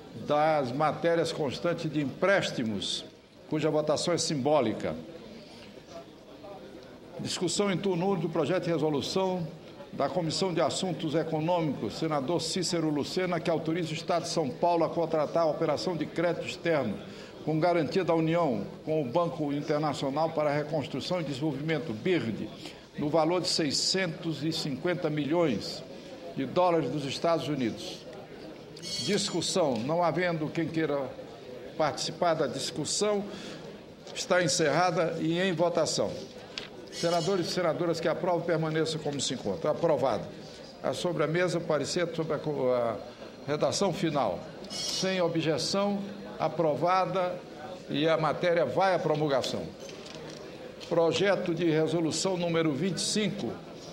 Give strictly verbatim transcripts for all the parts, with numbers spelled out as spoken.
das matérias constantes de empréstimos, cuja votação é simbólica. Discussão em turno único do projeto de resolução da Comissão de Assuntos Econômicos, senador Cícero Lucena, que autoriza o Estado de São Paulo a contratar a operação de crédito externo com garantia da União com o Banco Internacional para a Reconstrução e Desenvolvimento, B I R D, no valor de seiscentos e cinquenta milhões de dólares dos Estados Unidos. Discussão. Não havendo quem queira participar da discussão, está encerrada e em votação. Senadores e senadoras que aprovam, permaneçam como se encontra. Aprovado. A sobre a mesa, parecer sobre a, a redação final. Sem objeção, aprovada e a matéria vai à promulgação. Projeto de resolução número vinte e cinco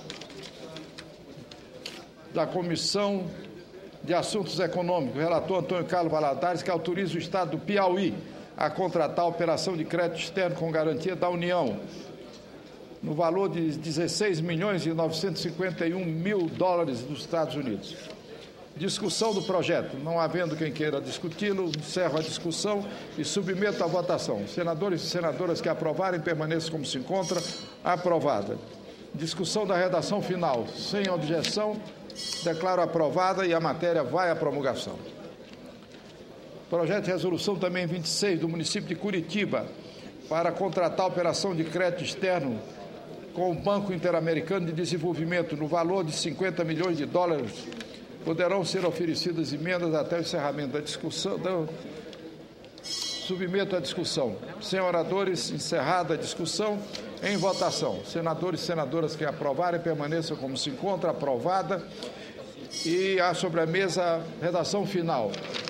da Comissão de Assuntos Econômicos, relator Antônio Carlos Valadares, que autoriza o Estado do Piauí a contratar a operação de crédito externo com garantia da União, no valor de dezesseis milhões e novecentos e cinquenta e um mil dólares dos Estados Unidos. Discussão do projeto. Não havendo quem queira discuti-lo, encerro a discussão e submeto à votação. Senadores e senadoras que aprovarem, permaneçam como se encontra. Aprovada. Discussão da redação final. Sem objeção, declaro aprovada e a matéria vai à promulgação. Projeto de resolução também vinte e seis do município de Curitiba para contratar a operação de crédito externo com o Banco Interamericano de Desenvolvimento no valor de cinquenta milhões de dólares. Poderão ser oferecidas emendas até o encerramento da discussão. Da... Submeto à discussão. Sem oradores, encerrada a discussão, em votação. Senadores e senadoras que aprovarem, permaneçam como se encontra. Aprovada. E há sobre a mesa a redação final,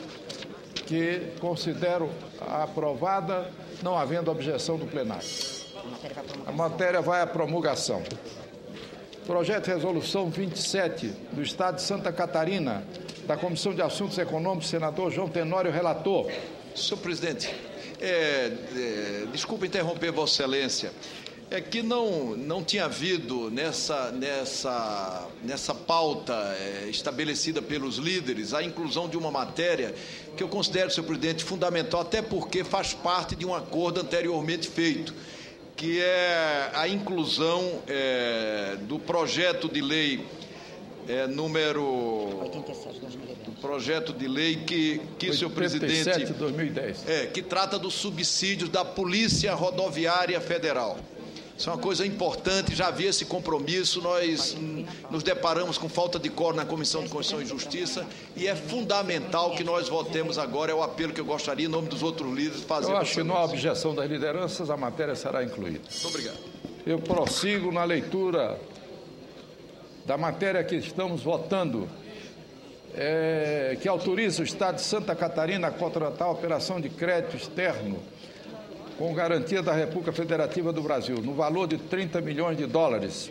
que considero aprovada, não havendo objeção do plenário. A matéria vai à promulgação. Projeto de resolução vinte e sete do Estado de Santa Catarina, da Comissão de Assuntos Econômicos, senador João Tenório, relator. Senhor presidente, é, é, desculpe interromper Vossa Excelência, é que não, não tinha havido nessa, nessa, nessa pauta é, estabelecida pelos líderes a inclusão de uma matéria que eu considero, senhor presidente, fundamental, até porque faz parte de um acordo anteriormente feito, que é a inclusão é, do projeto de lei é, número... oitenta e sete, dois mil e dez. Projeto de lei que, que senhor presidente... oitenta e sete, dois mil e dez. É, que trata dos subsídios da Polícia Rodoviária Federal. Isso é uma coisa importante, já havia esse compromisso, nós nos deparamos com falta de quórum na Comissão de Constituição e Justiça e é fundamental que nós votemos agora, é o apelo que eu gostaria, em nome dos outros líderes, fazer. Eu acho que não há objeção das lideranças, a matéria será incluída. Muito obrigado. Eu prossigo na leitura da matéria que estamos votando, é, que autoriza o Estado de Santa Catarina a contratar a operação de crédito externo com garantia da República Federativa do Brasil, no valor de trinta milhões de dólares.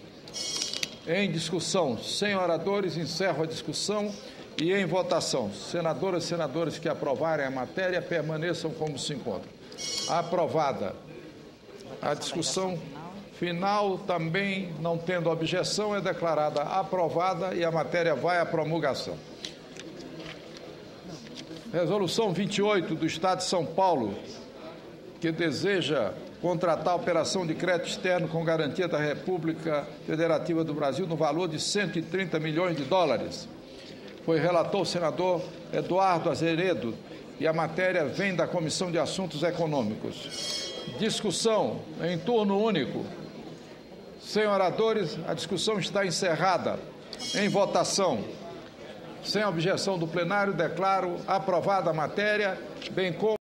Em discussão, sem oradores, encerro a discussão e em votação. Senadoras e senadores que aprovarem a matéria, permaneçam como se encontram. Aprovada. A discussão final, também não tendo objeção, é declarada aprovada e a matéria vai à promulgação. Resolução vinte e oito do Estado de São Paulo, que deseja contratar a operação de crédito externo com garantia da República Federativa do Brasil no valor de cento e trinta milhões de dólares. Foi relator o senador Eduardo Azeredo e a matéria vem da Comissão de Assuntos Econômicos. Discussão em turno único. Sem oradores, a discussão está encerrada. Em votação. Sem objeção do plenário, declaro aprovada a matéria, bem como